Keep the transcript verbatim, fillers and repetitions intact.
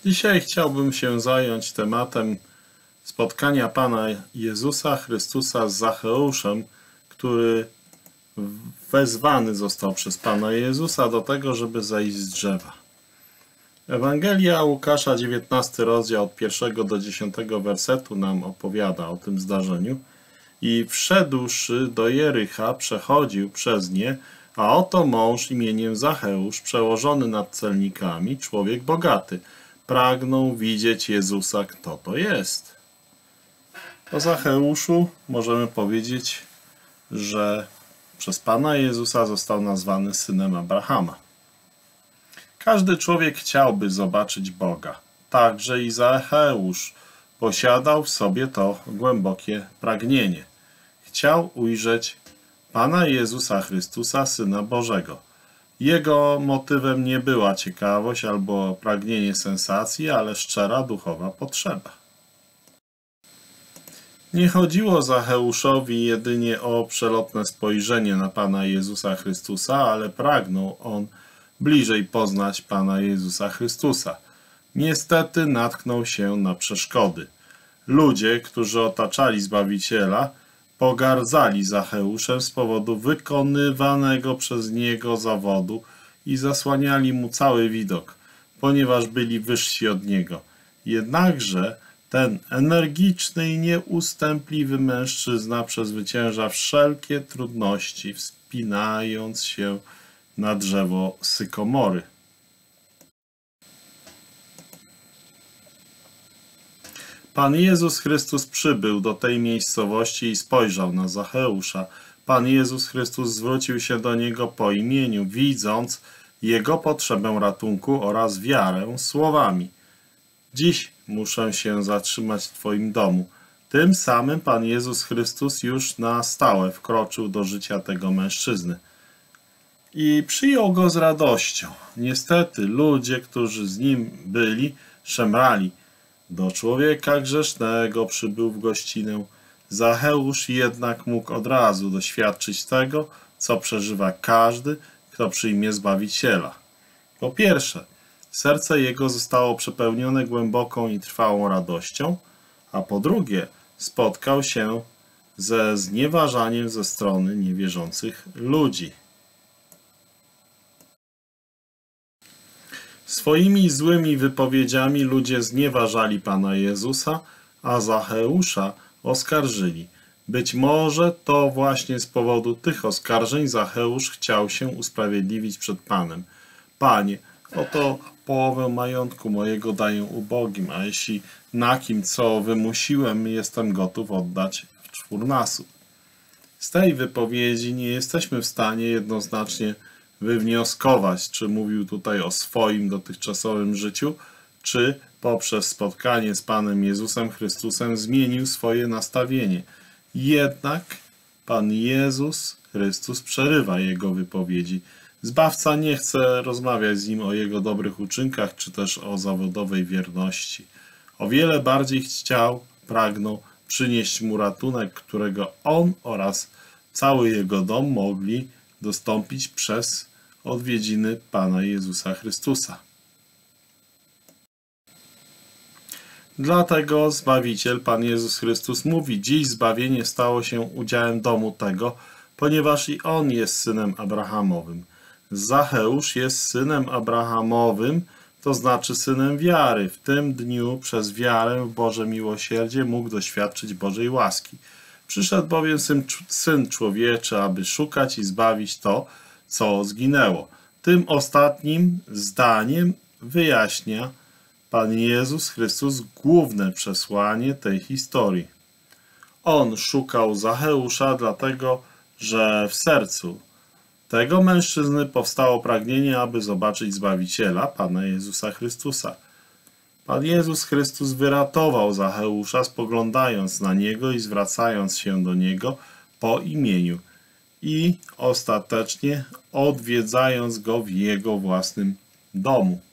Dzisiaj chciałbym się zająć tematem spotkania Pana Jezusa Chrystusa z Zacheuszem, który wezwany został przez Pana Jezusa do tego, żeby zejść z drzewa. Ewangelia Łukasza, dziewiętnasty rozdział od pierwszego do dziesiątego wersetu nam opowiada o tym zdarzeniu. I wszedłszy do Jericha, przechodził przez nie, a oto mąż imieniem Zacheusz, przełożony nad celnikami, człowiek bogaty, pragnął widzieć Jezusa, kto to jest. O Zacheuszu możemy powiedzieć, że przez Pana Jezusa został nazwany synem Abrahama. Każdy człowiek chciałby zobaczyć Boga. Także i Zacheusz posiadał w sobie to głębokie pragnienie. Chciał ujrzeć Pana Jezusa Chrystusa, Syna Bożego. Jego motywem nie była ciekawość albo pragnienie sensacji, ale szczera duchowa potrzeba. Nie chodziło Zacheuszowi jedynie o przelotne spojrzenie na Pana Jezusa Chrystusa, ale pragnął on bliżej poznać Pana Jezusa Chrystusa. Niestety natknął się na przeszkody. Ludzie, którzy otaczali Zbawiciela, pogardzali Zacheuszem z powodu wykonywanego przez niego zawodu i zasłaniali mu cały widok, ponieważ byli wyżsi od niego. Jednakże ten energiczny i nieustępliwy mężczyzna przezwycięża wszelkie trudności, wspinając się na drzewo sykomory. Pan Jezus Chrystus przybył do tej miejscowości i spojrzał na Zacheusza. Pan Jezus Chrystus zwrócił się do niego po imieniu, widząc jego potrzebę ratunku oraz wiarę słowami: dziś muszę się zatrzymać w Twoim domu. Tym samym Pan Jezus Chrystus już na stałe wkroczył do życia tego mężczyzny i przyjął go z radością. Niestety ludzie, którzy z nim byli, szemrali: do człowieka grzesznego przybył w gościnę. Zacheusz jednak mógł od razu doświadczyć tego, co przeżywa każdy, kto przyjmie Zbawiciela. Po pierwsze, serce jego zostało przepełnione głęboką i trwałą radością, a po drugie, spotkał się ze znieważaniem ze strony niewierzących ludzi. Swoimi złymi wypowiedziami ludzie znieważali Pana Jezusa, a Zacheusza oskarżyli. Być może to właśnie z powodu tych oskarżeń Zacheusz chciał się usprawiedliwić przed Panem. Panie, oto połowę majątku mojego daję ubogim, a jeśli na kim co wymusiłem, jestem gotów oddać w czwórnasób. Z tej wypowiedzi nie jesteśmy w stanie jednoznacznie wywnioskować, czy mówił tutaj o swoim dotychczasowym życiu, czy poprzez spotkanie z Panem Jezusem Chrystusem zmienił swoje nastawienie. Jednak Pan Jezus Chrystus przerywa jego wypowiedzi. Zbawca nie chce rozmawiać z nim o jego dobrych uczynkach, czy też o zawodowej wierności. O wiele bardziej chciał, pragnął przynieść mu ratunek, którego on oraz cały jego dom mogli dostąpić przez odwiedziny Pana Jezusa Chrystusa. Dlatego Zbawiciel, Pan Jezus Chrystus mówi: dziś zbawienie stało się udziałem domu tego, ponieważ i on jest synem Abrahamowym. Zacheusz jest synem Abrahamowym, to znaczy synem wiary. W tym dniu przez wiarę w Boże miłosierdzie mógł doświadczyć Bożej łaski. Przyszedł bowiem syn, syn człowieczy, aby szukać i zbawić to, co zginęło. Tym ostatnim zdaniem wyjaśnia Pan Jezus Chrystus główne przesłanie tej historii. On szukał Zacheusza, dlatego że w sercu tego mężczyzny powstało pragnienie, aby zobaczyć Zbawiciela, Pana Jezusa Chrystusa. Pan Jezus Chrystus wyratował Zacheusza, spoglądając na niego i zwracając się do niego po imieniu i ostatecznie odwiedzając go w jego własnym domu.